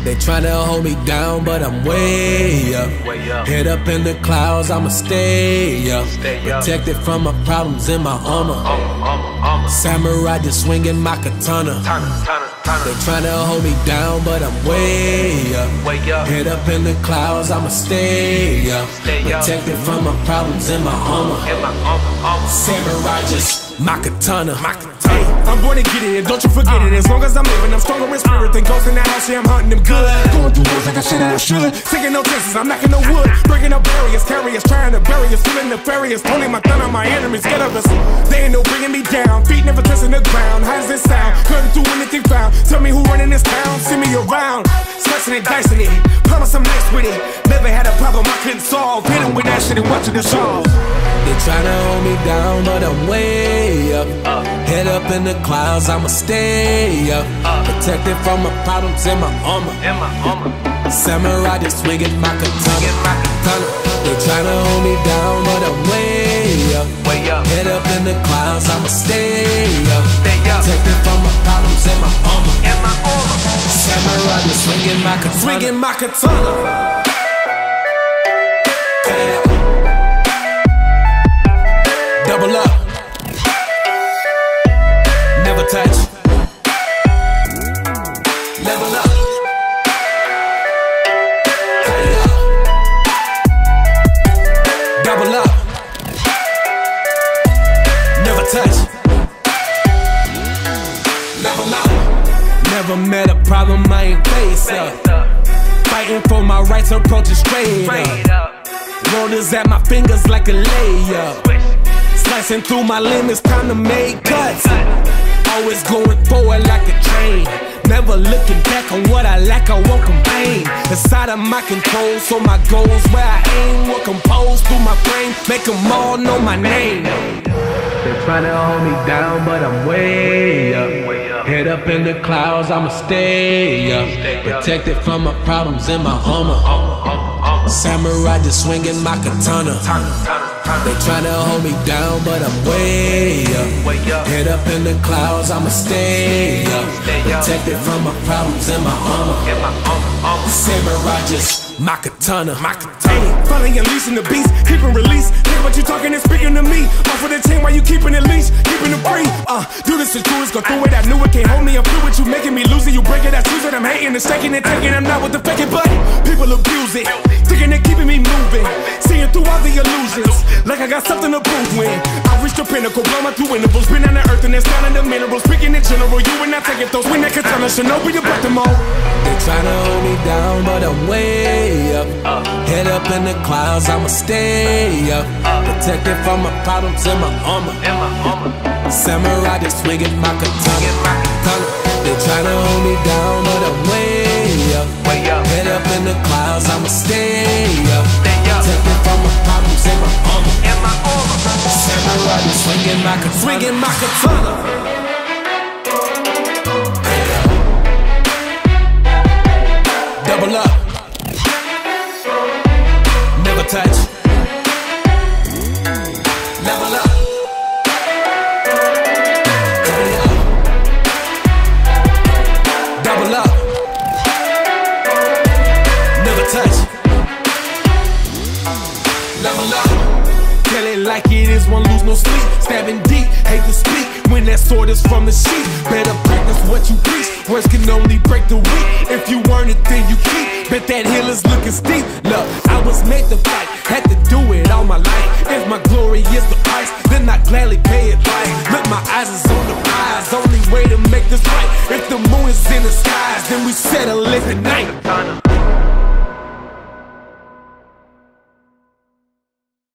They tryna hold me down, but I'm way up. Head up in the clouds, I'ma stay up. Protected from my problems in my armor. Samurai just swinging my katana. They tryna hold me down, but I'm way up. Head up in the clouds, I'ma stay up. Protected from my problems in my armor. Samurai just my katana. Hey, I'm going to get it, and don't you forget it. As long as I'm living, I'm stronger in spirit than ghosts in the house. Yeah, I'm hunting them good. Going through woods like I said I should. Taking no chances, I'm knocking no wood. Breaking up barriers, carriers, trying to bury us. Feeling nefarious, pulling my thumb on my enemies. Get of us, they ain't no bringing me down. Feet never touching the ground. How does it sound? Couldn't do anything found. Tell me who running this town. See me around, slicing and dicing it. Promise I'm nice with it. Never had a problem I couldn't solve. Hit 'em with that shit and watching it solve. They tryna hold me down, but I'm way up. Head up in the clouds, I'ma stay up. Protected from my problems in my armor. Samurai just swinging my katana. They tryna hold me down, but I'm way up. Head up in the clouds, I'ma stay up. Protected from my problems in my armor. Samurai just swinging my katana. Double up, never touch. Level up, double up, never touch. Level up. Never met a problem I ain't face up. Fighting for my rights, approaching straight up. Roll is at my fingers like a layup. Slicing through my limits, time to make cuts. Always going forward like a train. Never looking back on what I lack, I won't complain. Inside of my control, so my goals where I aim will compose through my brain. Make them all know my name. They're trying to hold me down, but I'm way up. Head up in the clouds, I'ma stay up. Protected from my problems in my armor. Samurai just swinging my katana. They tryna hold me down, but I'm way up. Head up in the clouds, I'ma stay up. Protected from my problems in my armor. Samurai just my katana. Hey, finally unleashing the beast, keeping release. Hear what you talking and speaking to me. Off of the chain while you keeping it leash, keeping it free. Do this to true, it's go through it. I knew it can't hold me. I'm through with you, making me lose it. You break it, I choose it. I'm hating and shaking and taking. I'm not with the faking, but people abuse it, thinking they're keeping me moving. Seeing through all the illusions, like I got something to prove when I reach the pinnacle, blow my through intervals, been on the earth and it's down in the minerals. Speaking in general, you and I taking those when that katana should know we about them all. They tryna hold me down, but I'm way up. Head up in the clouds, I'ma stay up. Protected from my problems in my armor. Samurai just swinging my katana. They tryna hold me down, but I'm way up. Head up in the clouds, I'ma stay up. Protected from my problems in my armor. Samurai just swinging my katana. Double up, never touch. Level up, double up, never touch. Level up, tell it like it is, won't lose no sleep. Stabbing deep, hate to speak when that sword is from the sheep. Better practice what you preach. Words can only break the weak. If you earn it, then you keep. Bet that hill is looking steep. Look, I was made to fight, had to do it all my life. If my glory is the price, then I gladly pay it right. Look, my eyes is on the prize. Only way to make this right. If the moon is in the skies, then we settle it tonight.